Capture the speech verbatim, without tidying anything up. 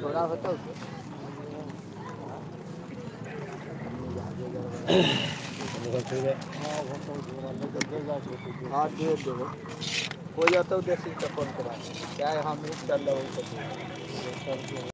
थोड़ा बताओ हाँ दे देवे कोई आता देसी तो फोन करा क्या हम चल रहे